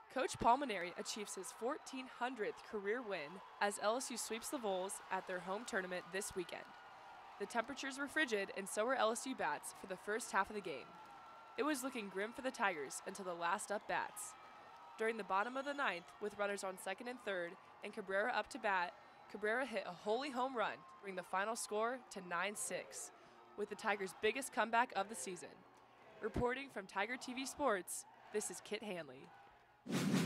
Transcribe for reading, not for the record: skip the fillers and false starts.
Coach Palmineri achieves his 1,400th career win as LSU sweeps the Vols at their home tournament this weekend. The temperatures were frigid, and so were LSU bats for the first half of the game. It was looking grim for the Tigers until the last up bats. During the bottom of the ninth, with runners on second and third and Cabrera up to bat, Cabrera hit a holy home run to bring the final score to 9-6, with the Tigers' biggest comeback of the season. Reporting from Tiger TV Sports, this is Kit Hanley.